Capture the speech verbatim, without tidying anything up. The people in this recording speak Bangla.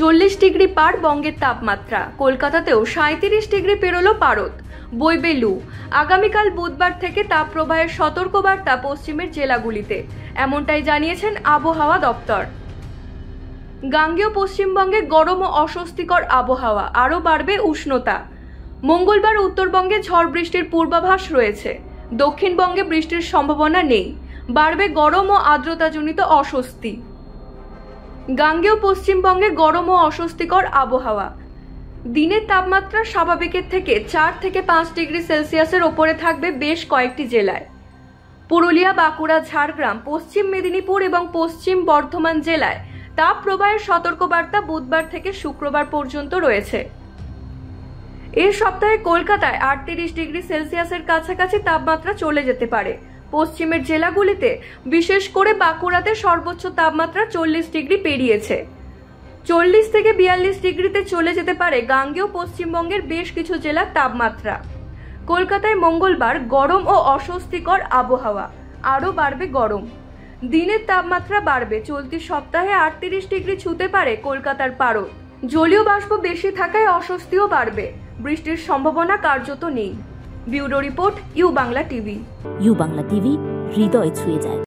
চল্লিশ ডিগ্রি পার বঙ্গের তাপমাত্রা। কলকাতাতেও সাঁইত্রিশ ডিগ্রি পেরোলো পারদ। বইবে লু। আগামীকাল বুধবার থেকে তাপপ্রবাহের সতর্কবার্তা পশ্চিমের জেলাগুলিতে, এমনটাই জানিয়েছেন আবহাওয়া দপ্তর। গাঙ্গেয় পশ্চিমবঙ্গে গরম ও অস্বস্তিকর আবহাওয়া, আরও বাড়বে উষ্ণতা। মঙ্গলবার উত্তরবঙ্গে ঝড় বৃষ্টির পূর্বাভাস রয়েছে। দক্ষিণবঙ্গে বৃষ্টির সম্ভাবনা নেই। বাড়বে গরম ও আর্দ্রতাজনিত অস্বস্তি। গাঙ্গেয় পশ্চিমবঙ্গে গরম ও অস্বস্তিকর আবহাওয়া। দিনের তাপমাত্রা স্বাভাবিকের থেকে চার থেকে পাঁচ ডিগ্রি সেলসিয়াসের ওপরে থাকবে বেশ কয়েকটি জেলায়। পুরুলিয়া, বাঁকুড়া, ঝাড়গ্রাম, পশ্চিম মেদিনীপুর এবং পশ্চিম বর্ধমান জেলায় তাপপ্রবাহের সতর্কবার্তা বুধবার থেকে শুক্রবার পর্যন্ত রয়েছে। এই সপ্তাহে কলকাতায় আটত্রিশ ডিগ্রি সেলসিয়াসের কাছাকাছি তাপমাত্রা চলে যেতে পারে। পশ্চিমের জেলাগুলিতে, বিশেষ করে বাঁকুড়াতে সর্বোচ্চ তাপমাত্রা চল্লিশ ডিগ্রি পেরিয়েছে। চল্লিশ থেকে বিয়াল্লিশ ডিগ্রিতে চলে যেতে পারে গাঙ্গেয় পশ্চিমবঙ্গের বেশ কিছু জেলার তাপমাত্রা। কলকাতায় মঙ্গলবার গরম ও অস্বস্তিকর আবহাওয়া, আরও বাড়বে গরম। দিনের তাপমাত্রা বাড়বে। চলতি সপ্তাহে আটত্রিশ ডিগ্রি ছুঁতে পারে কলকাতার পারদ। জলীয় বাষ্প বেশি থাকায় অস্বস্তিও বাড়বে। বৃষ্টির সম্ভাবনা কার্যত নেই। Bureau report, you Bangla TV. You Bangla TV, হৃদয় ছুঁয়ে যায়।